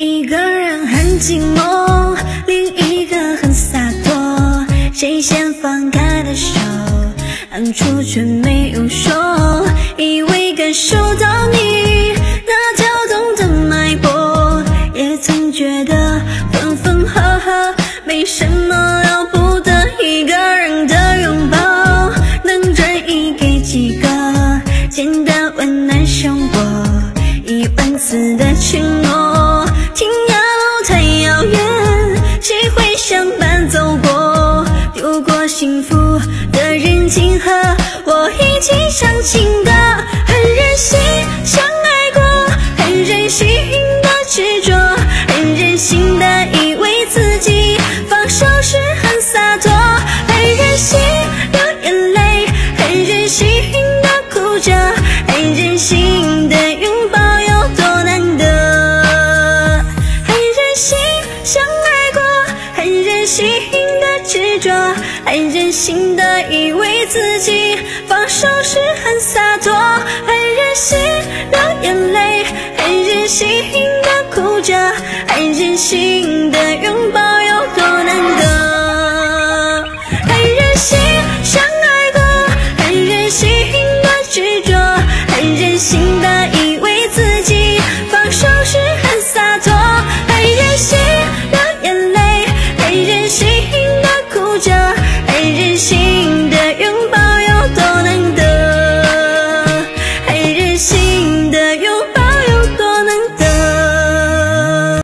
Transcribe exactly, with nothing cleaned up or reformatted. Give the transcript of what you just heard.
一个人很寂寞，另一个很洒脱，谁先放开的手，当初却没有说，以为感受到你那跳动的脉搏，也曾觉得分分合合没什么了不得，一个人的拥抱能转移给几个，简单温暖生活，一万次的承诺，天涯路太遥远，谁会相伴走过，丢过幸福的人情河，我一起唱情歌，很任性相爱过，很任性的执着，很任性的以为自己放手是很洒脱，很任性流眼泪，很任性的哭着，很任性的拥抱有多难得，很任性相爱过，很任性的执着，很任性的以为自己放手是很洒脱，很任性流眼泪，很任性的哭着，很任性的拥抱有多难得，很任性相爱过，很任性的执着，很任性的以为自己放手是很洒脱，很任性流眼泪，很任性的哭着。